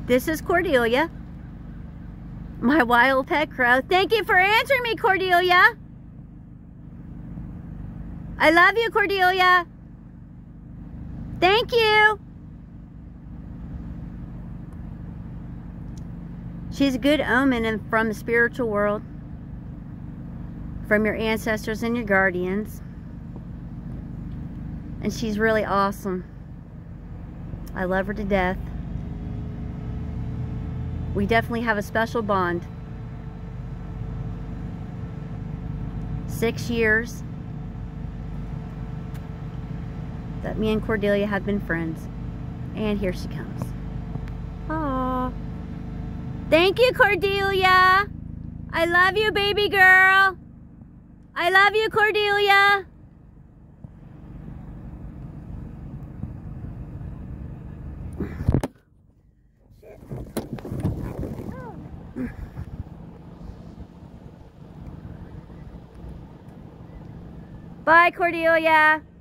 This is Cordelia, my wild pet crow. Thank you for answering me, Cordelia. I love you, Cordelia. Thank you. She's a good omen and from the spiritual world, from your ancestors and your guardians. And she's really awesome. I love her to death. We definitely have a special bond. 6 years that me and Cordelia have been friends. And here she comes. Aww. Thank you, Cordelia. I love you, baby girl. I love you, Cordelia. Bye, Cordelia.